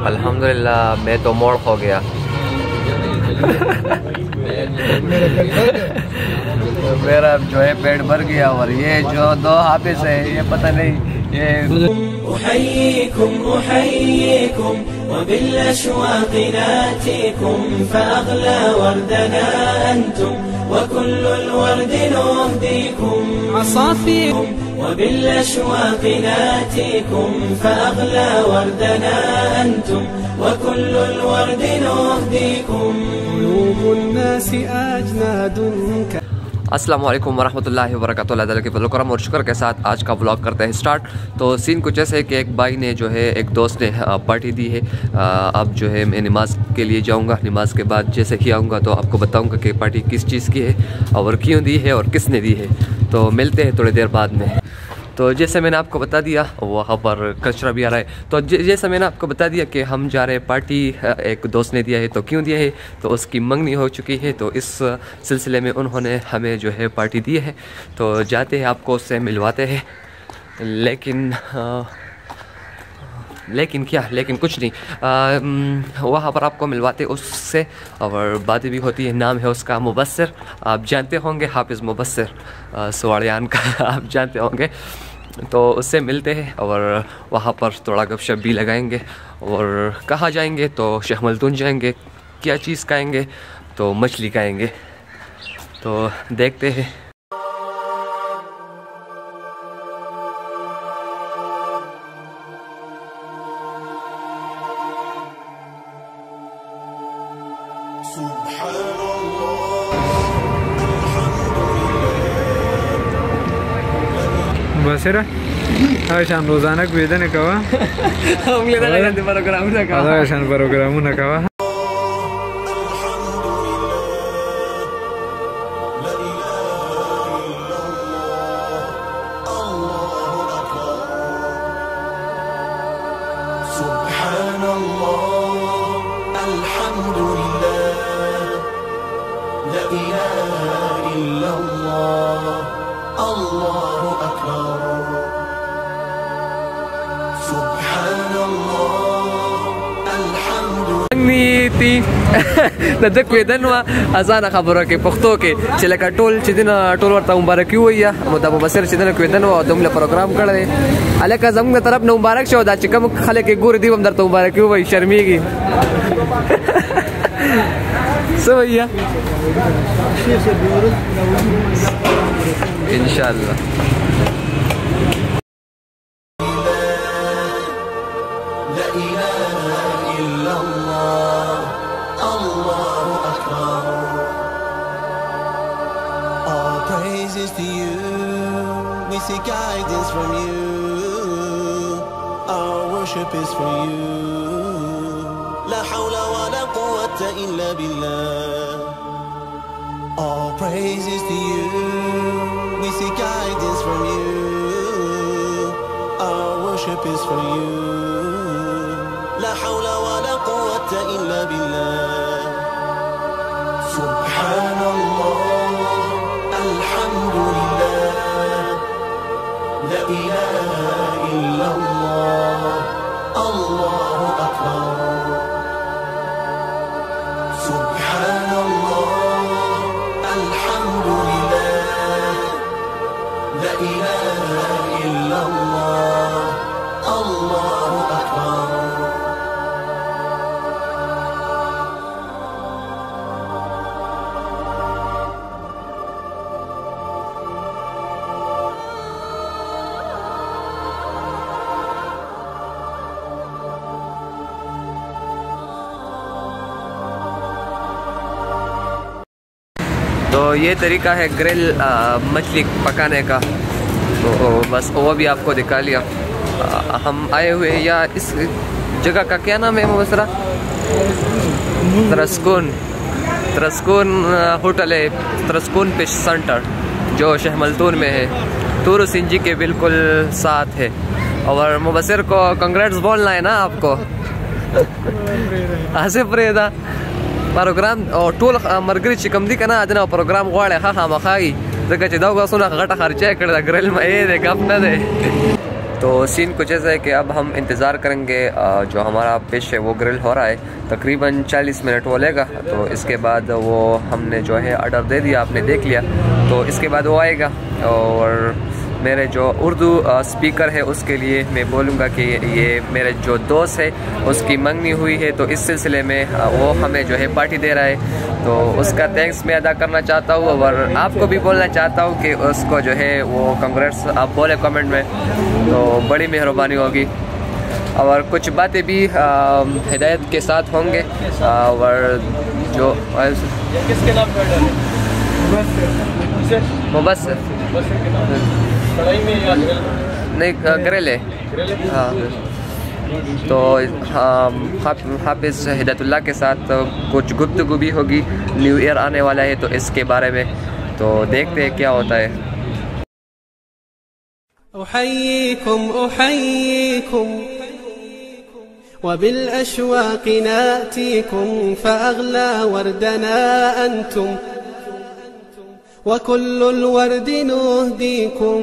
अल्हम्दुलिल्लाह मैं तो मोड़ हो गया। मेरा जो है पेट भर गया और ये जो दो हाफिज है ये पता नहीं ये أحييكم أحييكم وبالأشواق ناتيكم فأغلى وردنا أنتم وكل الورد نهديكم عصافيكم وبالأشواق ناتيكم فأغلى وردنا أنتم وكل الورد نهديكم قلوب الناس أجناد अस्सलामु अलैकुम वरहमतुल्लाहि वबरकातुहू। अल्लाह ताला के फज़ल करम और शुक्र के साथ आज का व्लॉग करते हैं स्टार्ट। तो सीन कुछ ऐसे है कि एक भाई ने जो है एक दोस्त ने पार्टी दी है। अब जो है मैं नमाज़ के लिए जाऊंगा, नमाज़ के बाद जैसे ही आऊँगा तो आपको बताऊंगा कि पार्टी किस चीज़ की है और क्यों दी है और किसने दी है। तो मिलते हैं थोड़ी देर बाद में। तो जैसे मैंने आपको बता दिया वहाँ पर कचरा भी आ रहा है। तो जैसे मैंने आपको बता दिया कि हम जा रहे हैं पार्टी, एक दोस्त ने दिया है। तो क्यों दिया है, तो उसकी मंगनी हो चुकी है, तो इस सिलसिले में उन्होंने हमें जो है पार्टी दी है। तो जाते हैं, आपको उससे मिलवाते हैं। लेकिन कुछ नहीं, वहाँ पर आपको मिलवाते उससे और बातें भी होती है। नाम है उसका मुबस्सिर, आप जानते होंगे, हाफिज़ मुबस्सिर सवाड़ियान का आप जानते होंगे। तो उससे मिलते हैं और वहाँ पर थोड़ा गपशप भी लगाएंगे। और कहाँ जाएंगे, तो शेख मल्तून जाएंगे। क्या चीज़ खाएंगे, तो मछली खाएंगे। तो देखते हैं। बसेरा आशान रोजाना वेदन कवा आशान प्रोग्राम न कवा دک ویدن وا ازان خبره کې پښتو کې چې لکه ټول چې دین ټول ورته مبارک وي یا مبصر چې دین ویدن وا دومره پروګرام کړی الکه زموږ طرف نه مبارک شو دا چې کوم خلک ګور دی هم درته مبارک وي شرمېږي سویا ان شاء الله to you, we seek guidance from you, our worship is for you, la hawla wa la quwwata illa billah. All praises to you, we seek guidance from you, our worship is for you, la hawla wa la quwwata illa billah. Subhanallah, لا إله إلا الله الله أكبر سبحان الله الحمد لله لا إله إلا الله الله أكبر तो ये तरीका है grill मछली पकाने का। तो बस वो भी आपको दिखा लिया। हम आए हुए या इस जगह का क्या नाम है मुबसरा? त्रस्कून होटल है, त्रस्कून फिश सेंटर जो शेख मल्तून में है, टूर सिंजी के बिल्कुल साथ है। और मुबसर को कंग्रेट्स बोलना है ना आपको। आसिफ रेदा प्रोग्राम او ټول مرګري چې کوم دي کنه اجنه پروګرام غواړي ها مخاي ځکه چې دا غوښونه غټه خرچه کړه د ګرل مې دې غف نه ده तो सीन कुछ ऐसा है कि अब हम इंतज़ार करेंगे, जो हमारा फिश है वो ग्रिल हो रहा है, तकरीबन 40 मिनट वो लेगा। तो इसके बाद वो हमने जो है ऑर्डर दे दिया, आपने देख लिया, तो इसके बाद वो आएगा। और मेरे जो उर्दू स्पीकर है उसके लिए मैं बोलूँगा कि ये मेरे जो दोस्त है उसकी मंगनी हुई है, तो इस सिलसिले में वो हमें जो है पार्टी दे रहा है, तो उसका थैंक्स मैं अदा करना चाहता हूँ। और आपको भी बोलना चाहता हूँ कि उसको जो है वो कांग्रेस आप बोले कमेंट में, तो बड़ी मेहरबानी होगी। और कुछ बातें भी हिदायत के साथ होंगे। और जो किसके नाम पे ऑर्डर है? मुबस्सिर कढ़ाई में या ग्रिल? नहीं, ग्रिल है। हाँ, तो हाफिज़ हिदायतुल्लाह के साथ कुछ गुफ्तगू भी होगी। न्यू ईयर आने वाला है तो इसके बारे में, तो देखते हैं क्या होता है। أحييكم أحييكم وبالأشواق ناتيكم فأغلى وردنا أنتم وكل الورد نهديكم.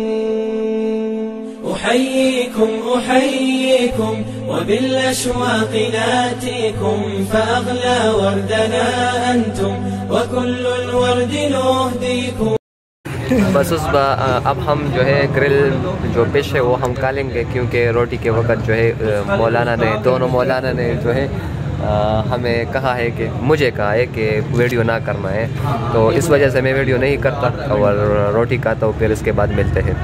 أحييكم أحييكم وبالأشواق ناتيكم فأغلى وردنا أنتم وكل الورد نهديكم. बस अब हम जो है ग्रिल जो फिश है वो हम कालेंगे, क्योंकि रोटी के वक्त जो है मौलाना ने, दोनों मौलाना ने जो है हमें कहा है कि मुझे कहा है कि वीडियो ना करना है, तो इस वजह से मैं वीडियो नहीं करता और रोटी खाता हूँ। फिर इसके बाद मिलते हैं।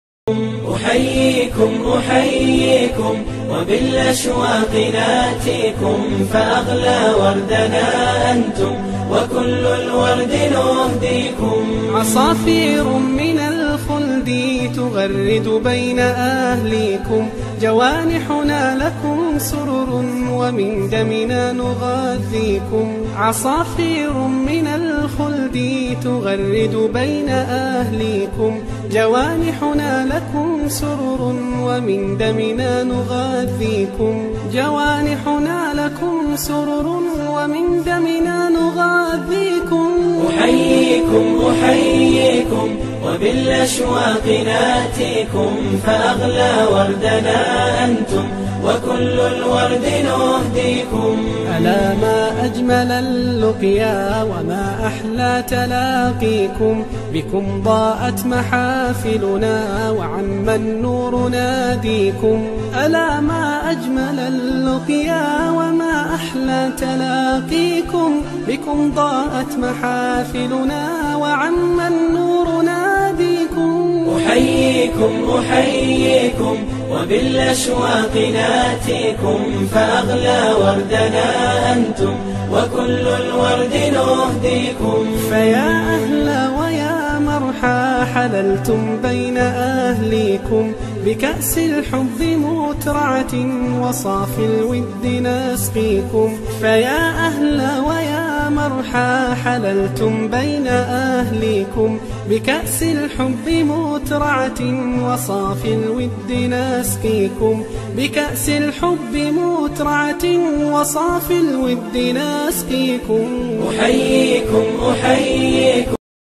أحييكم أحييكم وبالأشواق ناتيكم فأغلى وردنا أنتم وكل الورد نهديكم. عصافير من الخلد تغرد بين أهليكم جوانحنا لكم سرر ومن دمنا نغذيكم. عصافير من الخلد تغرد بين أهليكم جوانحنا لكم سرر ومن دمنا نغذيكم. جوانحنا لكم سرر ومن دمنا نغذيكم. أحييكم أحييكم وبالأشواق ناتيكم فأغلى وردنا أنتم وكل الورد نهديكم. ألا ما أجمل اللقيا وما أحلى تلاقيكم بكم ضاءت محافلنا وعم النور ناديكم. ألا ما أجمل اللقيا وما أحلى تلاقيكم بكم ضاءت محافلنا وعم النور ناديكم. أحييكم أحييكم وبالأشواق ناتيكم فأغلى وردنا أنتم وكل الورد نهديكم. فيا أهلا ويا مرحى حللتم بين أهليكم بكأس الحب مترعة وصافي الود نسقيكم. فيا أهلا ويا مرحى حللتم بين أهليكم بكأس الحب مترعة وصافي الود نسقيكم. بكأس الحب مترعة وصافي الود نسقيكم. أحييكم أحييكم.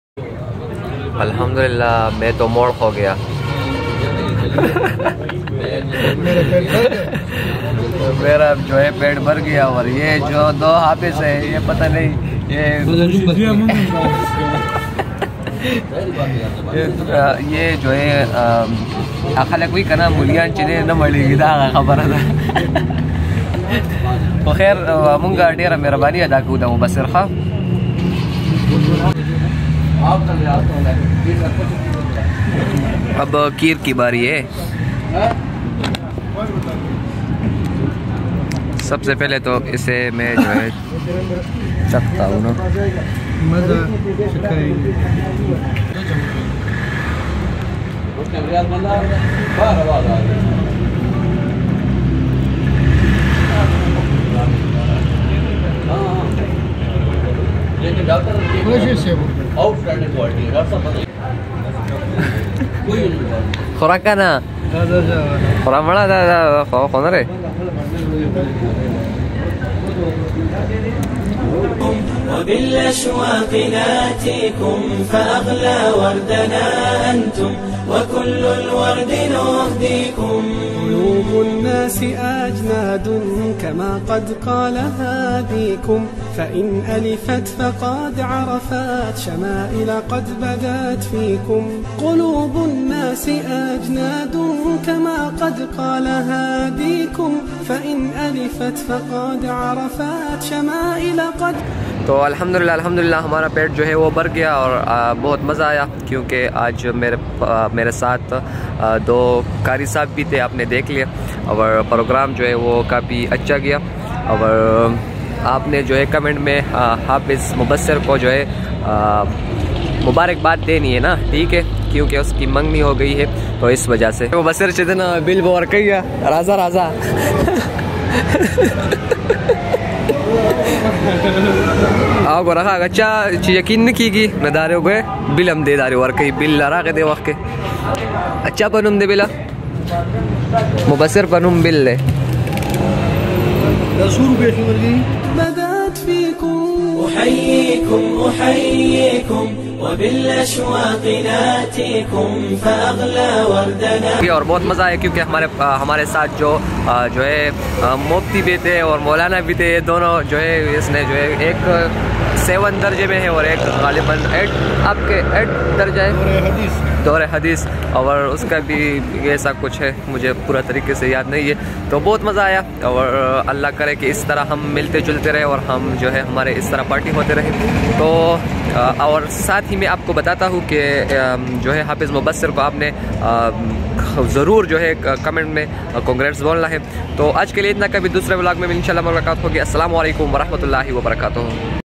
अल्हम्दुलिल्लाह मैं तो मोड़ हो गया। मेरा जो है पेट भर गया। और ये जो दो हाफिज है ये पता नहीं ये जो है खाला कोई कना मुलियान चले न मळेगी दा खबर है। तो खैर मुंगा डेरा मेहरबानी अदा को दा मुबस्सिर खा। अब कीर की बारी है। सबसे पहले तो इसे मैं जो है चखता हूँ ना। खुराकाना खुरामड़ा कौन रे وبالأشواق ناتيكم فأغلى وردنا أنتم وكل الورد نهديكم. قلوب الناس أجناد كما قد قال هاديكم، فإن ألفت فقد عرفت شمائل قد بدت فيكم. قلوب الناس أجناد كما قد قال هاديكم، فإن ألفت فقد عرفت شمائل قد. तो अल्हम्दुलिल्लाह हमारा पेट जो है वो भर गया और बहुत मज़ा आया, क्योंकि आज मेरे साथ दो कारी साहब भी थे, आपने देख लिया, और प्रोग्राम जो है वो काफ़ी अच्छा गया। और आपने जो है कमेंट में हाफिज़ मुबस्सिर को जो है मुबारकबाद देनी है ना, ठीक है, क्योंकि उसकी मंगनी हो गई है, तो इस वजह से मुबस्सिर चितना बिल बोर किया राजा राजा आओ रखा अच्छा यकीन नहीं की नदारे हो गए बिल हम दे दारे और कहीं बिल लड़ा के दे वक्त के अच्छा पनुम दे बिला मुबस्सिर पनुम बिल ले أحييكم أحييكم وبالأشواق ناتيكم فأغلى وردنا. और बहुत मज़ा आया, क्योंकि हमारे साथ जो है मुफ्ती भी थे और मौलाना भी थे, दोनों जो है इसने जो है एक 7 दर्जे में है और एक गालिबन 8 आपके 8 दर्जा है दौरे हदीस, और उसका भी ऐसा कुछ है, मुझे पूरा तरीके से याद नहीं है। तो बहुत मज़ा आया, और अल्लाह करे कि इस तरह हम मिलते जुलते रहे और हम जो है हमारे इस तरह पार्टी होते रहे। तो और साथ ही मैं आपको बताता हूँ कि जो है हाफिज़ मुबस्सिर को आपने ज़रूर जो है कमेंट में कांग्रेट्स बोलना है। तो आज के लिए इतना, कभी दूसरे व्लॉग में इंशाल्लाह मुलाकात होगी। अस्सलाम वालेकुम वरहमतुल्लाहि वबरकातुहू।